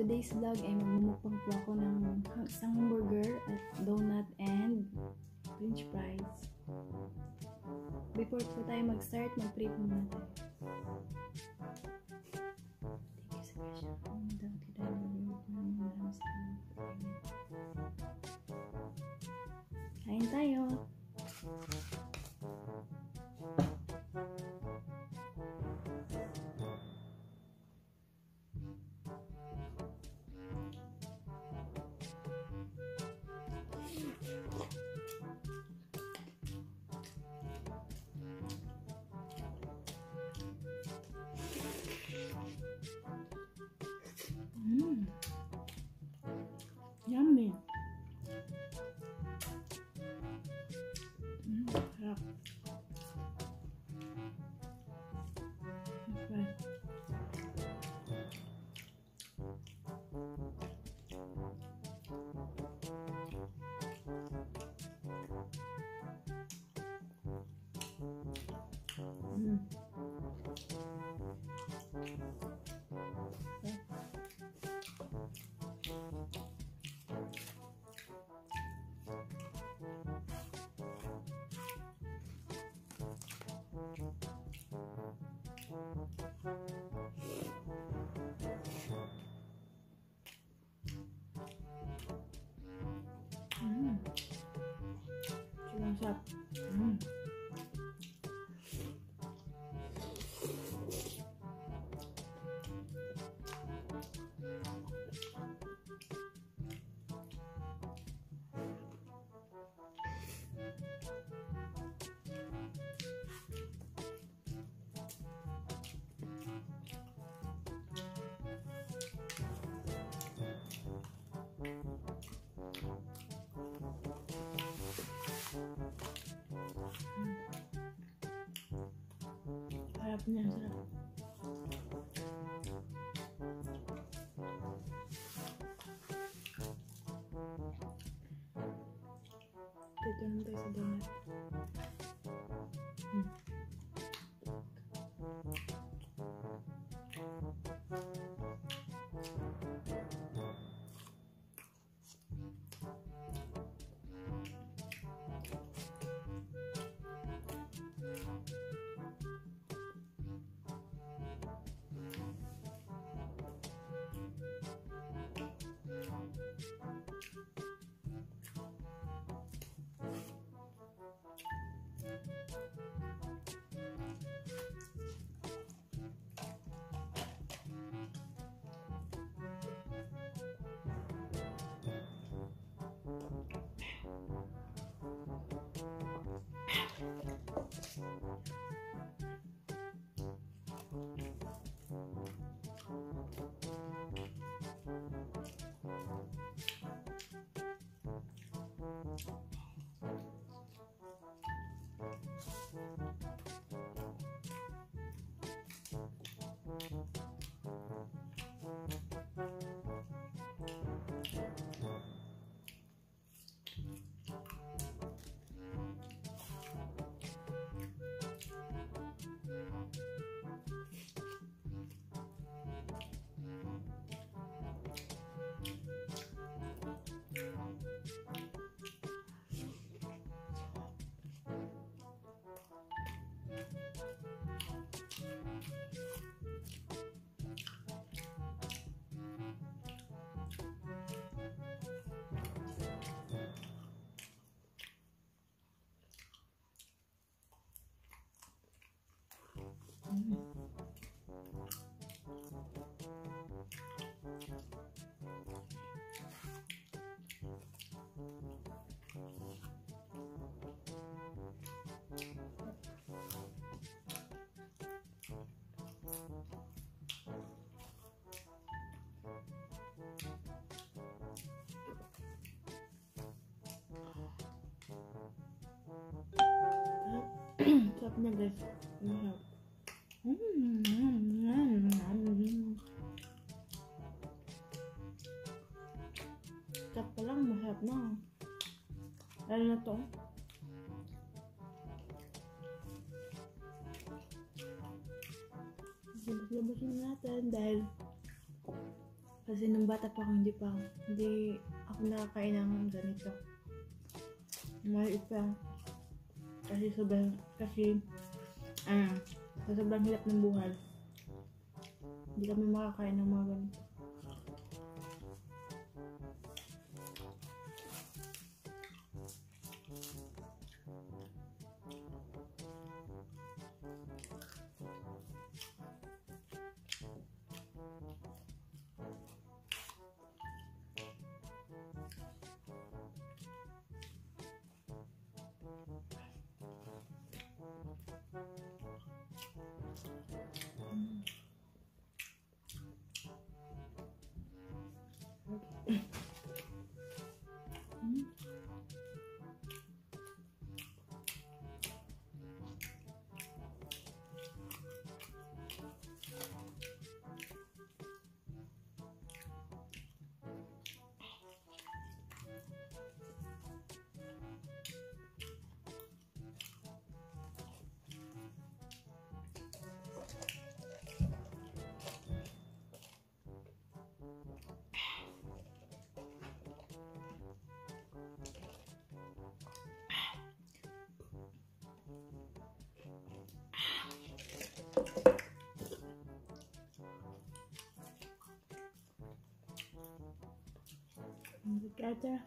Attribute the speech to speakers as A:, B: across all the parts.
A: today's vlog ay magmumukbang po ako ng isang hamburger at donut and french fries. Before po tayo mag-start, mag-pray po muna tayo. Thank you sa kain tayo. Yummy. Sarap. Okay. Sobrang sarap. Sarap niya, sarap. Dito naman tayo sa donut. Sarap niya, guys. Sarap pa lang, masarap na. Lalo na to. Labasin natin dahil Kasi nung bata pa ako, hindi ako nakakain ng ganito. Maliit pa. Kasi sa sobrang hirap ng buhay. Hindi kami makakain ng mga ganito. Kaya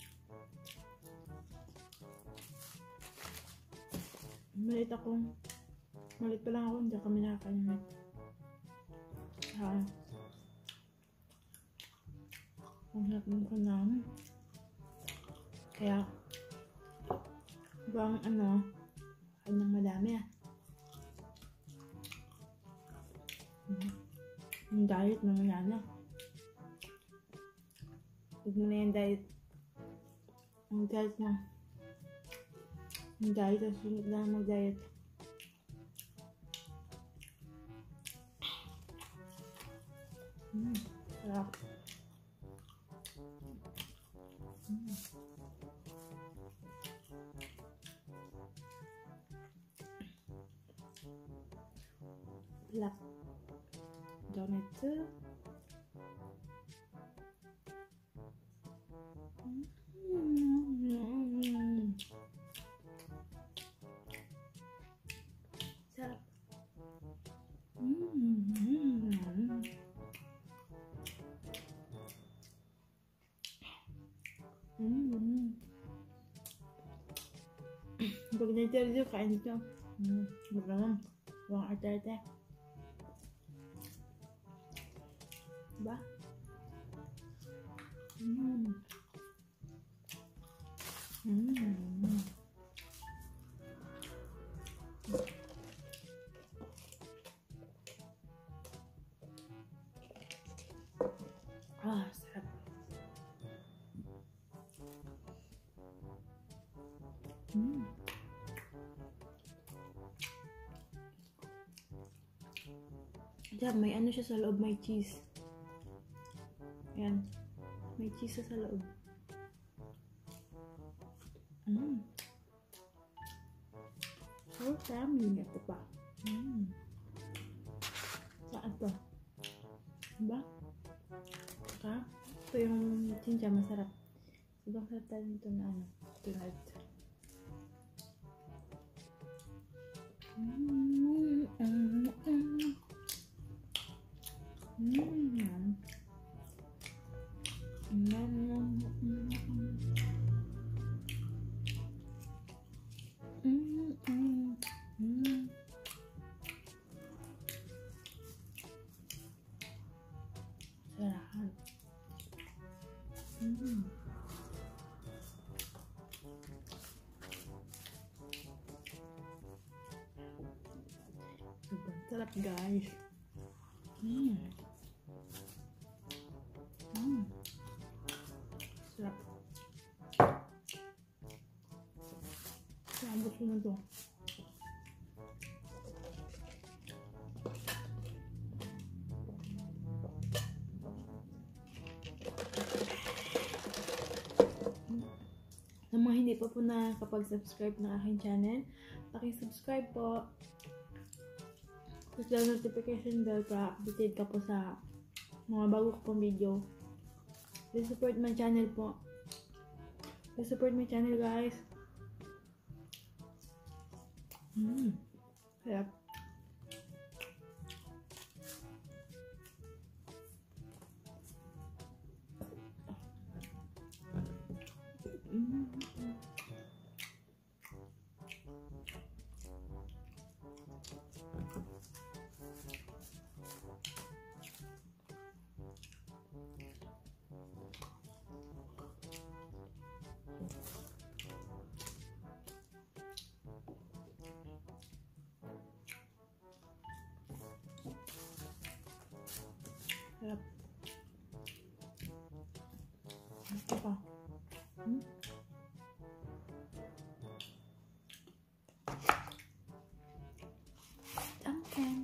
A: malit pa lang ako, hindi kami nakakain. Ang hirap ng kanan. Kaya, bang kanyang madami Yung diet na wala. Huwag mo na yung diet. Ang diet na. Yung diet, sunod lang mag-diet. Sarap. Black donut. Sarap. Pag na-interview, kain ito. Magandang. Huwag arte-arte. Diba? Sarap. Diyan, may ano siya sa loob, may cheese. Ayan. May cheese sa loob. So yummy. Ito pa. Saan to? Diba? Saka, ito yung chincha, masarap. Sobrang sarap tayo nito na tulad. Sarap, guys. Sarap. Sarap ko na to. Sa mga hindi pa po nakakapag-subscribe ng aking channel, paki-subscribe po. Tapos lang notification bell para updated ka po sa mga bago ko pong video. Please support my channel po. Please support my channel, guys. Sarap. Sarap. Ito pa. Duncan.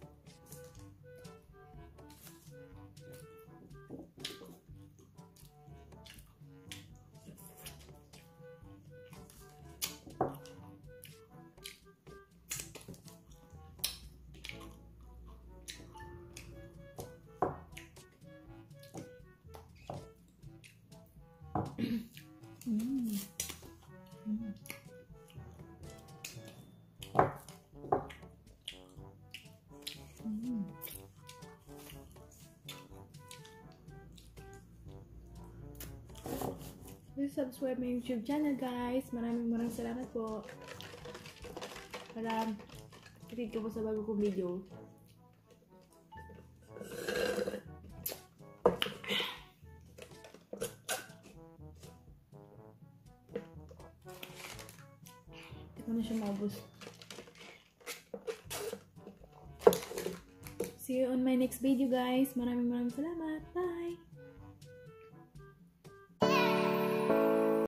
A: Please subscribe my YouTube channel, guys. Maraming salamat po. Para update ka po sa bago kong video. Hindi ko na siya maubos. See you on my next video, guys. Maraming salamat. Bye!